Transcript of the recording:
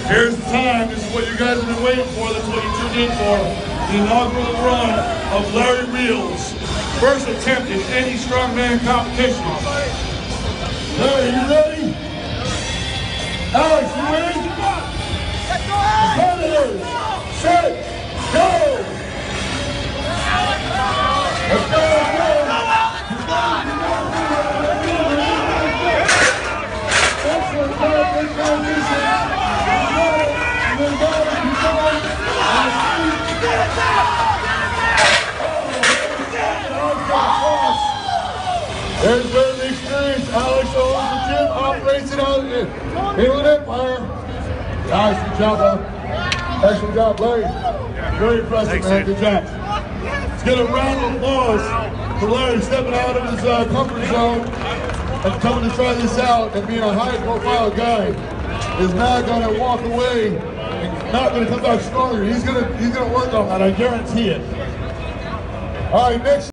Here's the time. This is what you guys have been waiting for. That's what you tuned in for. The inaugural run of Larry Wheels. First attempt in any strongman competition. Larry, you ready? Alex, you ready? Competitors, set, go! Let's go, let's go! Excellent job, good transition. There's been the experience. Alex owns the gym, operates it out in Inland Empire. Guys, good job, bro. Excellent job, Larry. Very impressive, thanks, man. Good job. Let's get a round of applause for Larry stepping out of his comfort zone and coming to try this out, and being a high-profile guy is not going to walk away and not going to come back stronger. He's going to work on that. I guarantee it. All right, next.